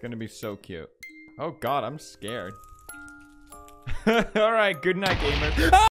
gonna be so cute. Oh god, I'm scared. Alright, good night, gamers.